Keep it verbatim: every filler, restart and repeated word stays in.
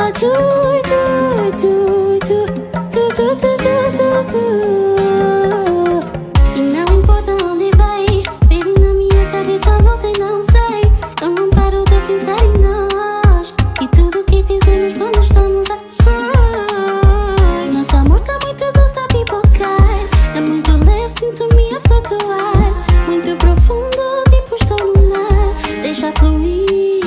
tu, tu, tu, tu, tu, tu, tu, tu, tu. E não importa onde vais, baby, na minha cabeça você não sai. Eu não paro de pensar em nós e tudo que fizemos quando estamos a sós. Nosso amor tá muito doce, tá a pipocar. É muito leve, sinto-me a flutuar. Muito profundo, tipo estou no mar. Deixa fluir.